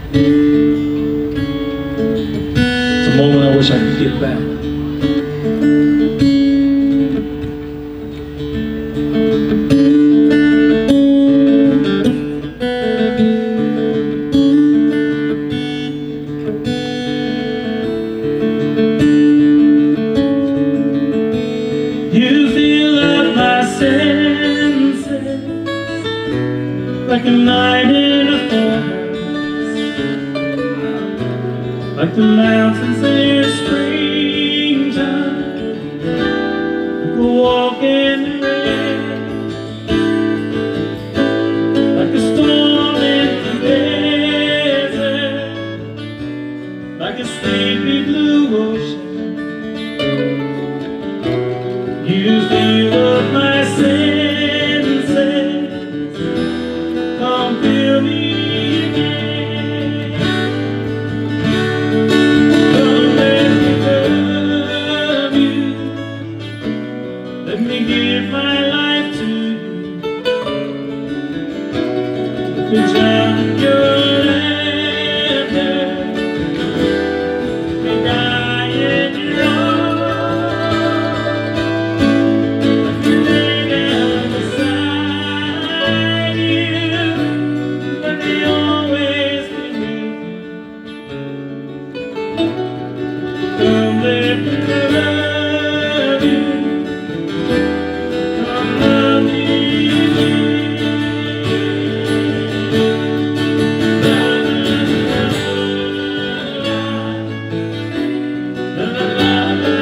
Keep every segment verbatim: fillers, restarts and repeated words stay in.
It's a moment I wish I could get back. You fill up my senses like a night in a forest, like the mountains in springtime, like a walk in the rain, like a storm in the desert, like a sleepy blue ocean. You fill up my senses, come fill me again. Come let me love you, let me give my life to you. If it's down your laughter, let me die in your arms. Come let me love you, come love me la la la la la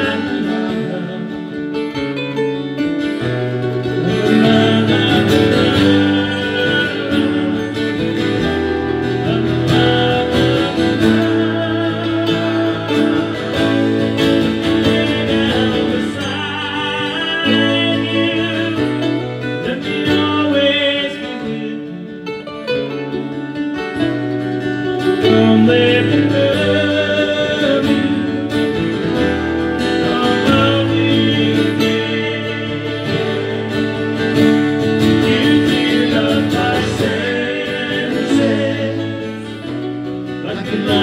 Come let me love you, come love me again. You fill up my senses like a